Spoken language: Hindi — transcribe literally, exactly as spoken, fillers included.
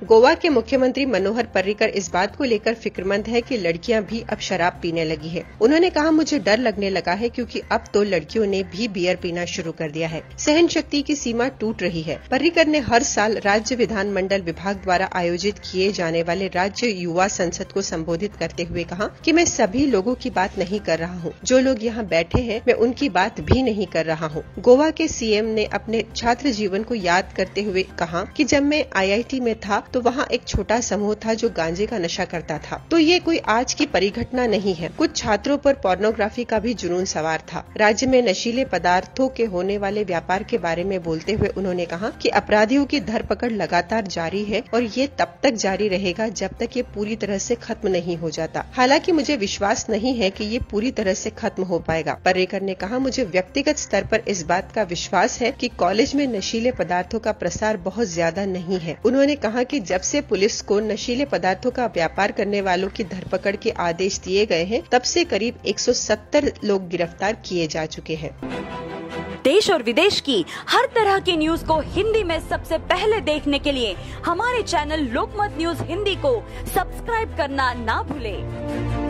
गोवा के मुख्यमंत्री मनोहर पर्रिकर इस बात को लेकर फिक्रमंद है कि लड़कियां भी अब शराब पीने लगी है। उन्होंने कहा, मुझे डर लगने लगा है क्योंकि अब तो लड़कियों ने भी बियर पीना शुरू कर दिया है। सहन शक्ति की सीमा टूट रही है। पर्रिकर ने हर साल राज्य विधानमंडल विभाग द्वारा आयोजित किए जाने वाले राज्य युवा संसद को संबोधित करते हुए कहा कि मैं सभी लोगों की बात नहीं कर रहा हूँ। जो लोग यहाँ बैठे हैं मैं उनकी बात भी नहीं कर रहा हूँ। गोवा के सीएम ने अपने छात्र जीवन को याद करते हुए कहा कि जब मैं आईआईटी में था तो वहाँ एक छोटा समूह था जो गांजे का नशा करता था। तो ये कोई आज की परिघटना नहीं है। कुछ छात्रों पर पोर्नोग्राफी का भी जुनून सवार था। राज्य में नशीले पदार्थों के होने वाले व्यापार के बारे में बोलते हुए उन्होंने कहा कि अपराधियों की धरपकड़ लगातार जारी है और ये तब तक जारी रहेगा जब तक ये पूरी तरह से खत्म नहीं हो जाता। हालांकि मुझे विश्वास नहीं है कि ये पूरी तरह से खत्म हो पाएगा। पर्रिकर ने कहा, मुझे व्यक्तिगत स्तर पर इस बात का विश्वास है कि कॉलेज में नशीले पदार्थों का प्रसार बहुत ज्यादा नहीं है। उन्होंने कहा कि जब से पुलिस को नशीले पदार्थों का व्यापार करने वालों की धरपकड़ के आदेश दिए गए हैं, तब से करीब एक सौ सत्तर लोग गिरफ्तार किए जा चुके हैं। देश और विदेश की हर तरह की न्यूज को हिंदी में सबसे पहले देखने के लिए हमारे चैनल लोकमत न्यूज हिंदी को सब्सक्राइब करना ना भूलें।